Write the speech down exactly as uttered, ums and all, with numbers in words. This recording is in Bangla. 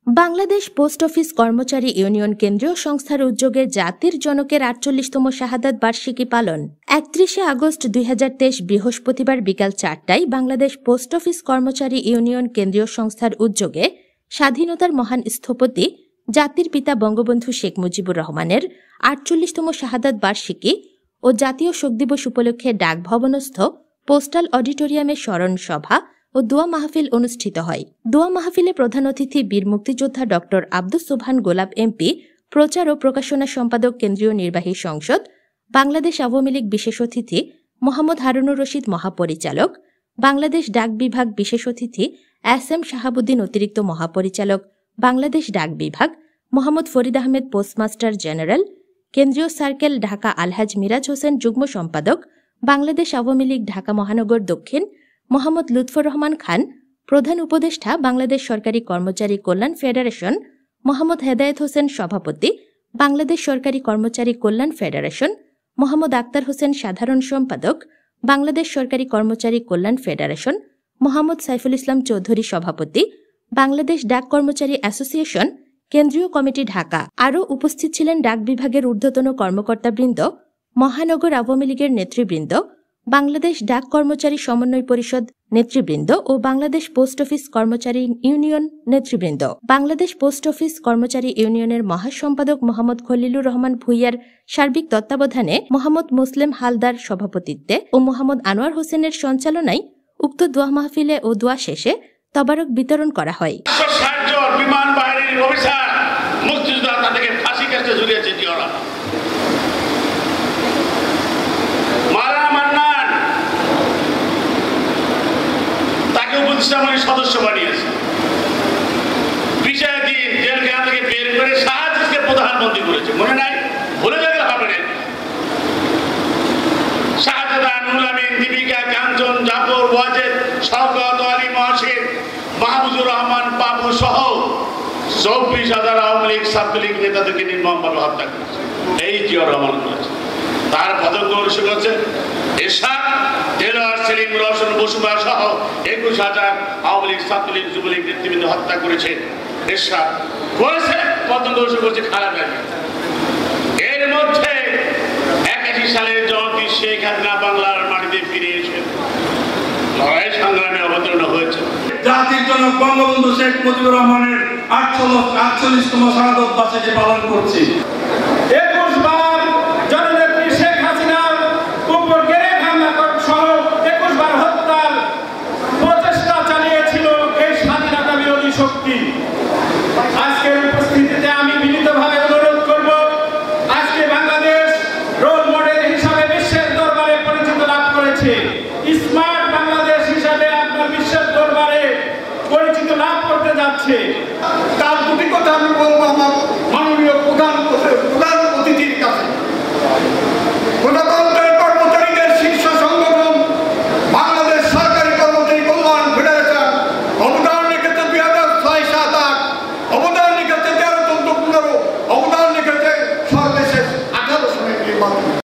বাংলাদেশ পোস্ট অফিস কর্মচারী ইউনিয়ন কেন্দ্রীয় সংস্থার উদ্যোগে জাতির জনকের আটচল্লিশতম শাহাদাত বার্ষিকী পালন। একত্রিশে আগস্ট দুই হাজার তেইশ বৃহস্পতিবার বিকাল চারটায় বাংলাদেশ পোস্ট অফিস কর্মচারী ইউনিয়ন কেন্দ্রীয় সংস্থার উদ্যোগে স্বাধীনতার মহান স্থপতি জাতির পিতা বঙ্গবন্ধু শেখ মুজিবুর রহমানের আটচল্লিশতম শাহাদাত বার্ষিকী ও জাতীয় শোক দিবস উপলক্ষে ডাক ভবনস্থ পোস্টাল অডিটোরিয়ামে স্মরণ সভা ও দোয়া মাহফিল অনুষ্ঠিত হয়। দোয়া মাহফিলে প্রধান অতিথি বীর মুক্তিযোদ্ধা ড আব্দুস সোবহান গোলাপ এমপি, প্রচার ও প্রকাশনা সম্পাদক কেন্দ্রীয় নির্বাহী সংসদ, বাংলাদেশ আওয়ামী লীগ বিশেষ অতিথি মোহাম্মদ হারুনুর রশিদ মহাপরিচালক, বাংলাদেশ ডাক বিভাগ বিশেষ অতিথি এস এম শাহাবুদ্দিন অতিরিক্ত মহাপরিচালক, বাংলাদেশ ডাক বিভাগ মোহাম্মদ ফরিদ আহমেদ পোস্টমাস্টার জেনারেল, কেন্দ্রীয় সার্কেল ঢাকা আলহাজ মিরাজ হোসেন যুগ্ম সম্পাদক, বাংলাদেশ আওয়ামী লীগ ঢাকা মহানগর দক্ষিণ মোহাম্মদ লুৎফর রহমান খান, প্রধান উপদেষ্টা বাংলাদেশ সরকারি কর্মচারী কল্যাণ ফেডারেশন মোহাম্মদ হেদায়েত হোসেন সভাপতি, বাংলাদেশ সরকারি কর্মচারী কল্যাণ ফেডারেশন মোহাম্মদ আক্তার হোসেন সাধারণ সম্পাদক, বাংলাদেশ সরকারি কর্মচারী কল্যাণ ফেডারেশন মোহাম্মদ সাইফুল ইসলাম চৌধুরী সভাপতি, বাংলাদেশ ডাক কর্মচারী অ্যাসোসিয়েশন কেন্দ্রীয় কমিটি ঢাকা। আরও উপস্থিত ছিলেন ডাক বিভাগের ঊর্ধ্বতন কর্মকর্তাবৃন্দ, মহানগর আওয়ামী লীগের নেতৃবৃন্দ, বাংলাদেশ ডাক কর্মচারী সমন্বয় পরিষদ নেতৃবৃন্দ ও বাংলাদেশ পোস্ট অফিস কর্মচারী ইউনিয়ন নেতৃবৃন্দ। বাংলাদেশ পোস্ট অফিস কর্মচারী ইউনিয়নের মহাসম্পাদক মোহাম্মদ খলিলুর রহমান ভূঁইয়ার সার্বিক তত্ত্বাবধানে মোহাম্মদ মুসলিম হালদার সভাপতিত্বে ও মোহাম্মদ আনোয়ার হোসেনের সঞ্চালনায় উক্ত দোয়া মাহফিলে ও দোয়া শেষে তবারক বিতরণ করা হয়। সদস্য বানিয়েছে, বিচার দিন জেলখানা থেকে বের করে সাহায্যকে প্রধানমন্ত্রী করেছে, মনে নাই? ভুলে গেলে হবে না। শাহজাদা, নুরুল আমিন, দীপিকা, কাঞ্চন, জাফর, ওয়াজেদ, শওকত আলী, মহসিন, মাহমুদুর রহমান, বাবু সহ চব্বিশ হাজার আওয়ামী লীগ ছাত্রলীগ নেতাদেরকে নির্মমভাবে হত্যা করেছে। এই জিয়া রহমান করেছে। তার পদক অনুষ্ঠিত হচ্ছে এরশাদ, দেলোয়ার, সেলিম, রওশন, বসুমা সহ একুশ হাজার আওয়ামী লীগ ছাত্রলীগ যুবলীগ নেতৃবৃন্দ হত্যা করেছে। এরশাদ করেছে, পদক অনুষ্ঠিত করছে খারাপ। এর মধ্যে একাশি সালের জনতি শেখ হাসিনা বাংলার মাটিতে ফিরে এসে লড়াই সংগ্রামে অবতীর্ণ হয়েছে। জাতির জনক বঙ্গবন্ধু শেখ মুজিবুর রহমানের আটচল্লিশতম শাহাদাত বার্ষিকী পালন করছি। একুশ বার জননেত্রী শেখ হাসিনার উপর গ্রেনেড হামলা সহ একুশ বার হত্যার প্রচেষ্টা চালিয়েছিল এই স্বাধীনতা বিরোধী শক্তি। আজকের উপস্থিতিতে আমি বিনীতভাবে অনুরোধ করব, আজকে বাংলাদেশ রোল মডেল হিসাবে বিশ্বের দরবারে পরিচিত লাভ করেছে। স্মার্ট বাংলাদেশ হিসাবে আপনার বিশ্বের দরবারে পরিচিত লাভ করতে যাচ্ছে। তার দুটি কথা আমি বলবো আমার মাননীয়